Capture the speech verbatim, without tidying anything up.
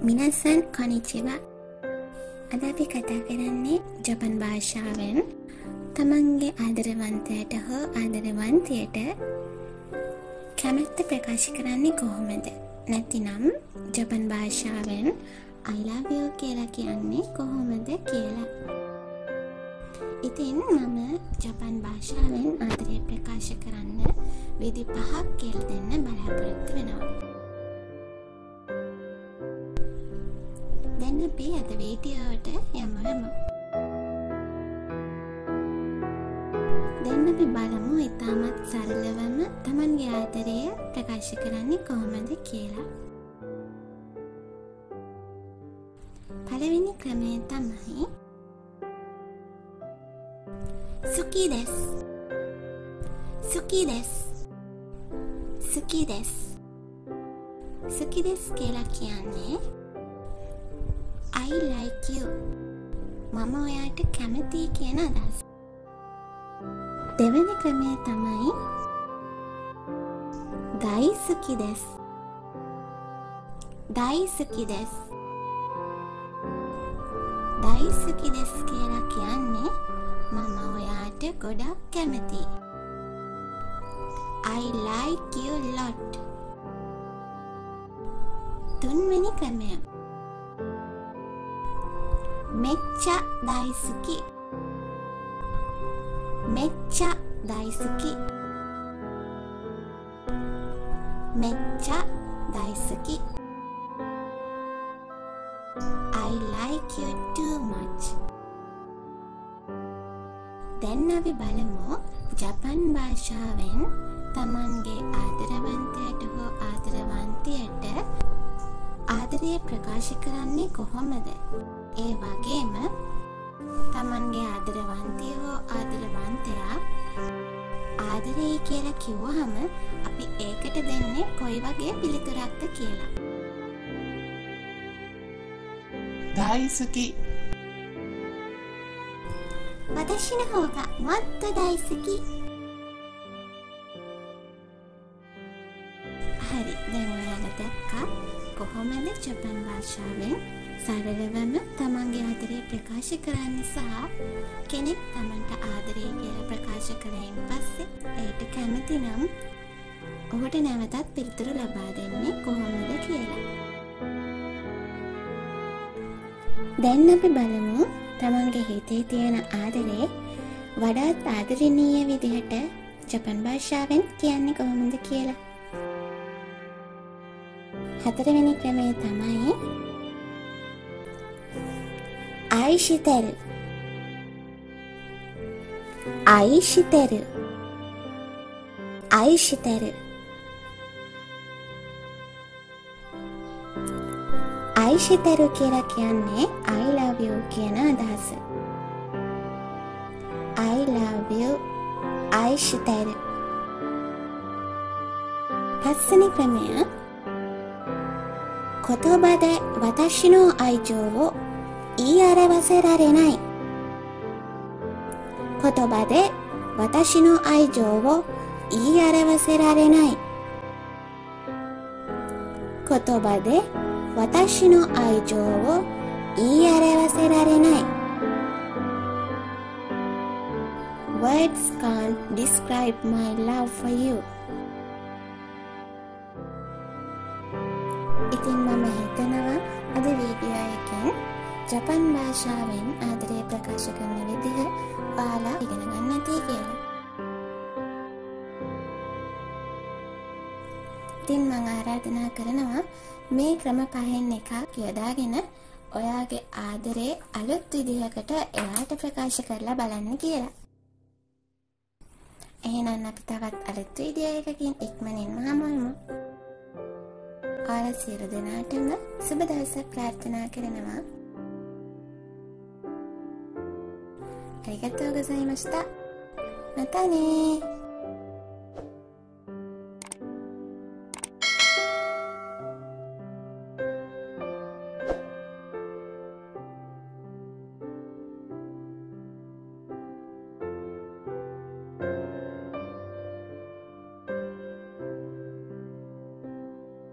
මිනසන් කොනිචිවා. අද අපි කතා කරන්නේ ජපන් භාෂාවෙන් තමන්ගේ ආදරවන්තයට හෝ ආදරවන්තියට කැමැත්ත ප්‍රකාශ කරන්නේ කොහොමද? නැතිනම් ජපන් භාෂාවෙන් I love you කියලා කියන්නේ කොහොමද කියලා. ඉතින් මම ජපන් භාෂාවෙන් ආදරය ප්‍රකාශ කරන්න විදි පහක් කියලා දෙන්න බලාපොරොත්තු වෙනවා. දැන් අපි අද වීඩියෝවට යමු යමු. දැන් අපි බලමු ඉතාමත් සරලවම තමන්ගේ ආදරය ප්‍රකාශ කරන්නේ කොහොමද කියලා. පළවෙනි ක්‍රමය තමයි සුකි දෙස්. සුකි දෙස්. සුකි දෙස්. සුකි දෙස් කියලා කියන්නේ I like you. මම ඔයාට කැමතියි කියන අදහස. දෙවෙනි ක්‍රමය තමයි daisuki desu. daisuki desu. daisuki desu කියලා කියන්නේ මම ඔයාට ගොඩක් කැමතියි. I like you lot. තුන්වෙනි ක්‍රමය මෙච්චා daisuki. මෙච්චා daisuki. මෙච්චා daisuki. I like you too much. දැන් අපි බලමු ජපන් භාෂාවෙන් තමන්ගේ ආදරවන්තයට හෝ ආදරවන්තියට ආදරය ප්‍රකාශ කරන්නේ කොහොමද? ඒ වගේම තමන්ගේ ආදරවන්තිය හෝ ආදරවන්තයා ආදරේ කියලා කිව්වහම අපි ඒකට දෙන්නේ කොයි වගේ පිළිතුරක්ද කියලා. daisuki. 私の方がもっと大好き。 හරි, දැන් ඔයාලා දැක්කා කොහොමද ජපන් භාෂාවෙන් සරලවම තමන්ගේ ආදරය ප්‍රකාශ කරන්න සහ කෙනෙක් තමන්ට ආදරය කියලා ප්‍රකාශ කළයින් පස්සේ ඒට කැමති නම් ඔහුට නැවතත් පිළිතුරු ලබා දෙන්නේ කොහොමද කියලා. දැන් අපි බලමු තමන්ගේ හිතේ තියෙන ආදරේ වඩාත් ආදරණීය විදිහට ජපන් භාෂාවෙන් කියන්නේ කොහොමද කියලා. හතරවෙනි ක්‍රමය තමයි aishiteru. aishiteru. aishiteru. aishiteru කියලා කියන්නේ I love you කියන අදහස. I love you aishiteru. පස්වෙනි ක්‍රමය කොතොබාで私の愛情を言い表せられない。言葉で私の愛情を言い表せられない。言葉で私の愛情を言い表せられない。Words can't describe my love for you. ඉතින් මම හිතනවා අද වීඩියෝ එකෙන් ජපන් භාෂාවෙන් ආදරය ප්‍රකාශ කරන විදිහ ඔයාලා ඉගෙන ගන්න ඇති කියලා. ඉතින් මම ආරාධනා කරනවා මේ ක්‍රම පහෙන් එකක් යොදාගෙන ඔයාගේ ආදරේ අලුත් විදිහකට එයාට ප්‍රකාශ කරලා බලන්න කියලා. එහෙනම් අපි තවත් අලුත් වීඩියෝ එකකින් ඉක්මනින්ම හමු වෙමු. ඔයාලා සියලු දෙනාටම සුබ දවසක් ප්‍රාර්ථනා කරනවා. ありがとうございました。またねー。